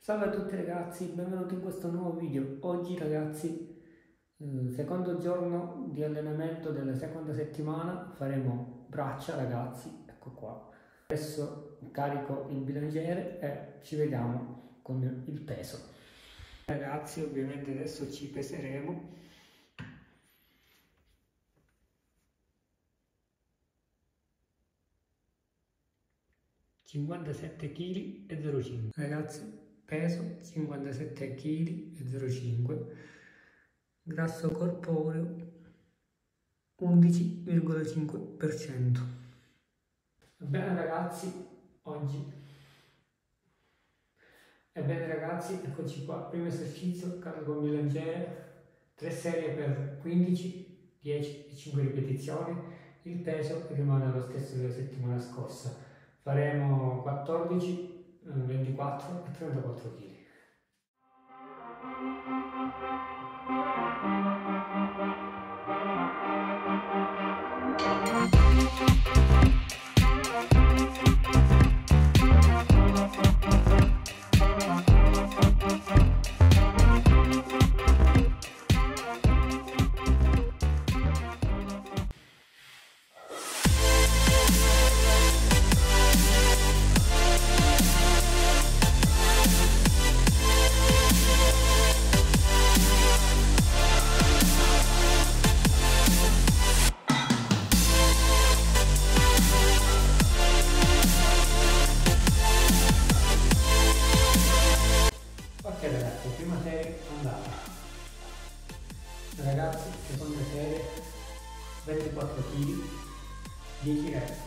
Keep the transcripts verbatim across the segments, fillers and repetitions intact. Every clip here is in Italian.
Salve a tutti ragazzi, benvenuti in questo nuovo video. Oggi ragazzi, eh, secondo giorno di allenamento della seconda settimana, faremo braccia ragazzi, ecco qua. Adesso carico il bilanciere e ci vediamo con il peso. Ragazzi, ovviamente adesso ci peseremo. cinquantasette chili e zero virgola cinque. Ragazzi, peso cinquantasette chili e zero virgola cinque, grasso corporeo undici virgola cinque per cento. Bene ragazzi, oggi ebbene ragazzi, eccoci qua, primo esercizio, carico bilanciere, tre serie per quindici, dieci e cinque ripetizioni. Il peso rimane lo stesso della settimana scorsa, faremo quattordici, ventiquattro e trentaquattro kg. Prima serie andata. Ragazzi, seconda serie, ventiquattro chili, dieci rep.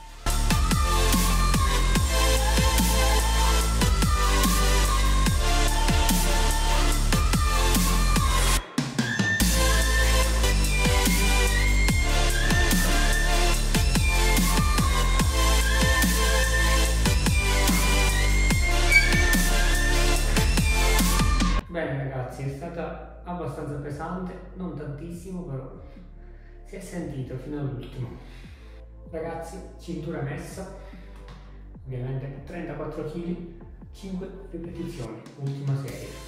Bene ragazzi, è stata abbastanza pesante, non tantissimo, però si è sentito fino all'ultimo. Ragazzi, cintura messa, ovviamente trentaquattro chili, cinque ripetizioni, ultima serie.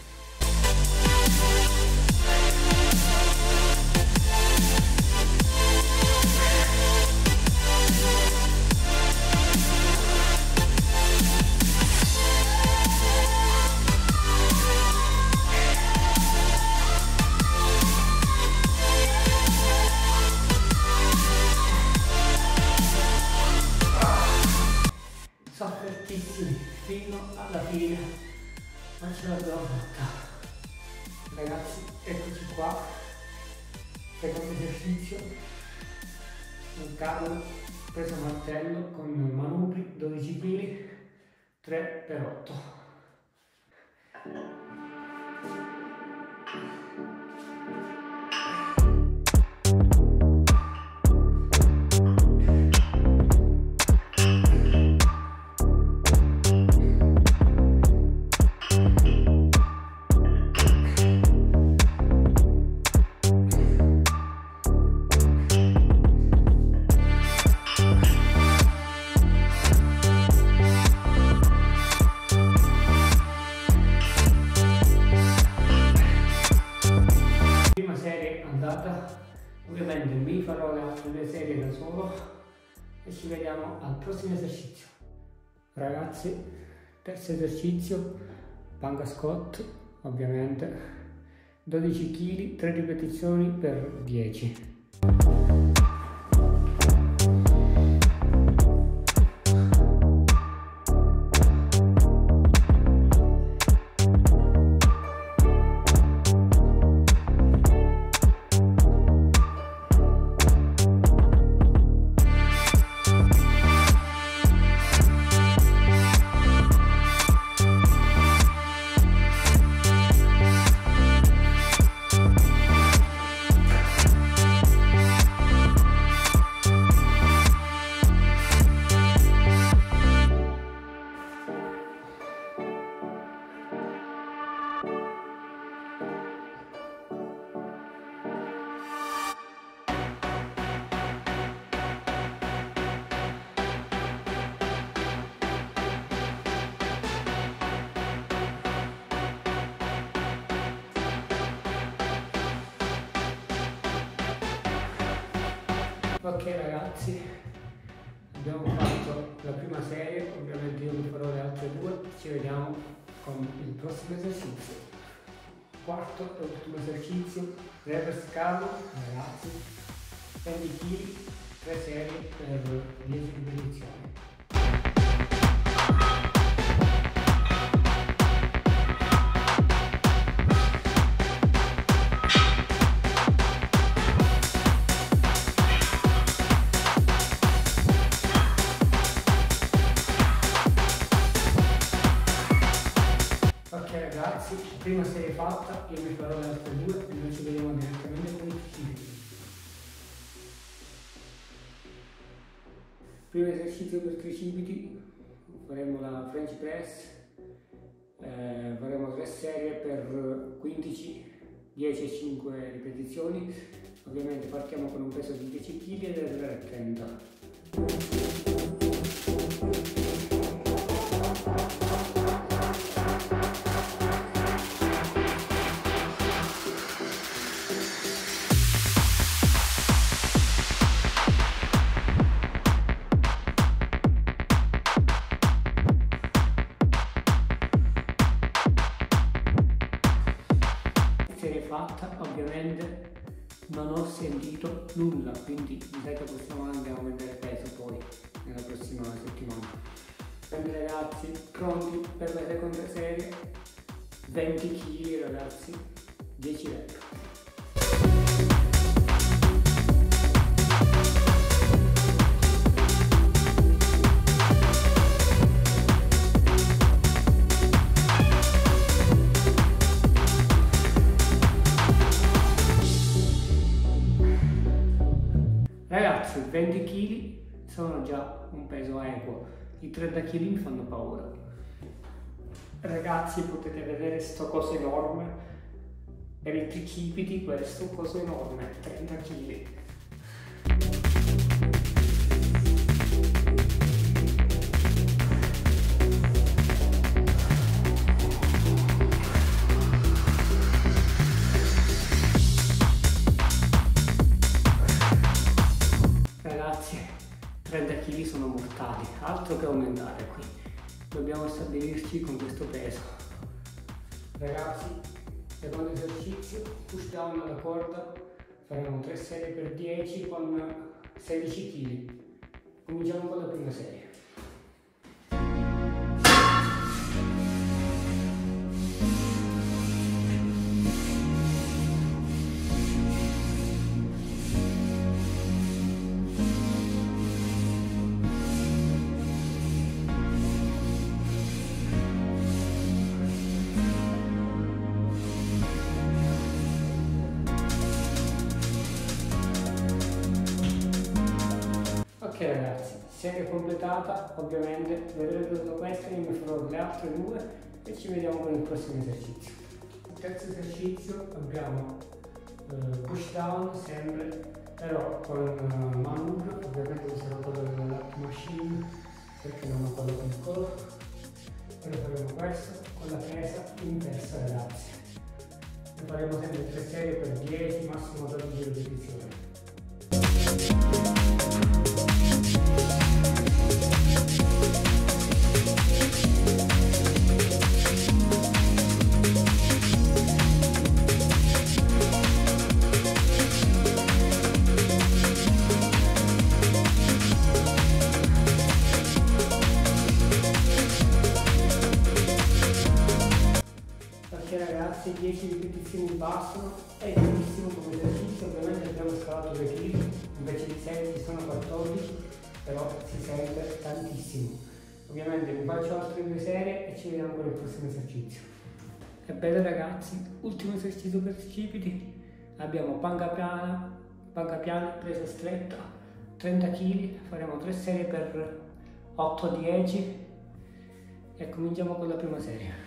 Soffertissimi fino alla fine, ma ce l'abbiamo fatta. Ragazzi, eccoci qua, secondo esercizio, un cavolo preso martello con manubri, dodici chili, tre per otto. Ovviamente mi farò le altre due serie da solo e ci vediamo al prossimo esercizio. Ragazzi, terzo esercizio, panca squat, ovviamente dodici chili, tre ripetizioni per dieci. Ok ragazzi, abbiamo fatto la prima serie, ovviamente io vi farò le altre due, ci vediamo con il prossimo esercizio. Quarto e ultimo esercizio, reverse curl, ragazzi, venti chili, tre serie per dieci ripetizioni. Ok ragazzi, prima serie fatta, io vi farò le altre due e noi ci vediamo direttamente con i tricipiti. Primo esercizio per tricipiti, faremo la French press, eh, faremo tre serie per quindici, dieci e cinque ripetizioni, ovviamente partiamo con un peso di dieci chili e deve arrivare a trenta. Fatta, ovviamente non ho sentito nulla, quindi mi sa che possiamo anche aumentare peso poi nella prossima settimana. Quindi ragazzi, pronti per la seconda serie, venti chili ragazzi, dieci rep. Ragazzi, venti chili sono già un peso equo, i trenta chili mi fanno paura. Ragazzi, potete vedere sto coso enorme, per i tricipiti questo coso enorme, trenta chili. trenta chili sono mortali, altro che aumentare qui, dobbiamo stabilirci con questo peso. Ragazzi, secondo esercizio, push down alla corda, faremo tre serie per dieci con sedici chili. Cominciamo con la prima serie. Ok ragazzi, serie completata, ovviamente vedrete tutto questo, io mi farò le altre due e ci vediamo con il prossimo esercizio. Il terzo esercizio abbiamo eh, push down sempre, però con uh, manubrio, ovviamente userò quello della lap machine perché non ho quello piccolo, però faremo questo con la presa inversa ragazzi. Ne faremo sempre tre serie per dieci, massimo dodici ripetizioni. Ragazzi, dieci ripetizioni bastano, è benissimo come esercizio, ovviamente abbiamo scalato due chili, invece di sei ci sono quattordici, però si sente tantissimo. Ovviamente vi faccio altre due serie e ci vediamo con il prossimo esercizio. Ebbene ragazzi, ultimo esercizio per tricipiti, abbiamo panca piana, panca piana, presa stretta, trenta chili, faremo tre serie per otto dieci e cominciamo con la prima serie.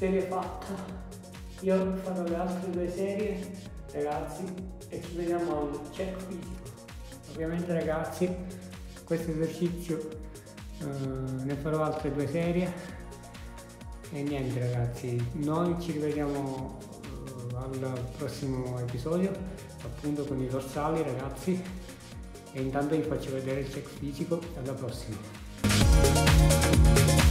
serie fatta. Io farò le altre due serie, ragazzi, e ci vediamo al check fisico. Ovviamente, ragazzi, questo esercizio eh, ne farò altre due serie. E niente, ragazzi, noi ci rivediamo eh, al prossimo episodio, appunto con i dorsali, ragazzi. E intanto vi faccio vedere il check fisico. Alla prossima.